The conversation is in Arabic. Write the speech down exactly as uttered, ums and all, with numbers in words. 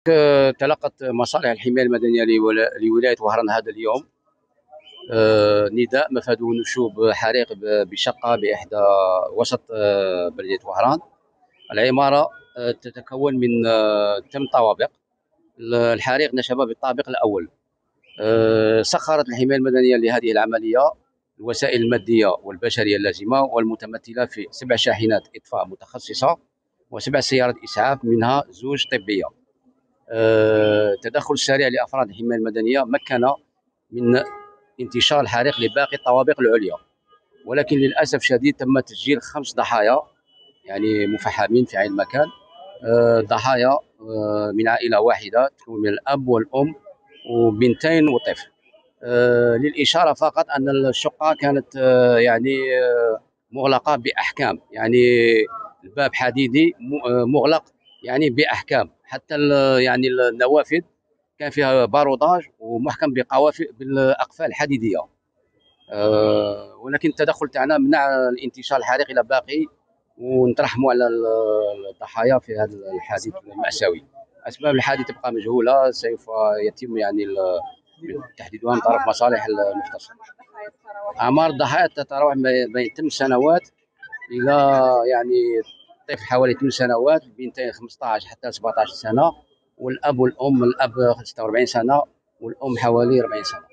آه، تلقت مصالح الحماية المدنية لولا- لولاية وهران هذا اليوم آه، نداء مفاده نشوب حريق ب- بشقة بإحدى وسط آه، بلدية وهران. العمارة آه، تتكون من آه، ثمان طوابق. الحريق نشب بالطابق الأول. آه، سخرت الحماية المدنية لهذه العملية الوسائل المادية والبشرية اللازمة، والمتمثلة في سبع شاحنات إطفاء متخصصة وسبع سيارات إسعاف منها زوج طبية. آه، تدخل سريع لافراد الحمايه المدنيه مكن من انتشار الحريق لباقي الطوابق العليا، ولكن للاسف شديد تم تسجيل خمس ضحايا يعني مفحمين في عين المكان. آه، ضحايا آه، من عائله واحده تكون من الاب والام وبنتين وطفل. آه، للاشاره فقط ان الشقه كانت آه، يعني آه، مغلقه باحكام، يعني الباب حديدي م- آه، مغلق يعني باحكام، حتى ال- يعني النوافذ كان فيها باروداج ومحكم بقوافل بالاقفال الحديديه. أه ولكن التدخل تاعنا منع الانتشار الحريق الى باقي، ونترحموا على ال- الضحايا في هذا الحادث المأساوي. اسباب الحادث تبقى مجهوله، سوف يتم يعني ال- تحديدها من طرف مصالح المختصه. اعمار الضحايا تتراوح بين بين ثمان سنوات الى يعني طفل حوالي ثمان سنوات، بنتين خمسة عشر حتى سبعة عشر سنه، والاب والام، الاب ستة وأربعين سنه والام حوالي أربعين سنه.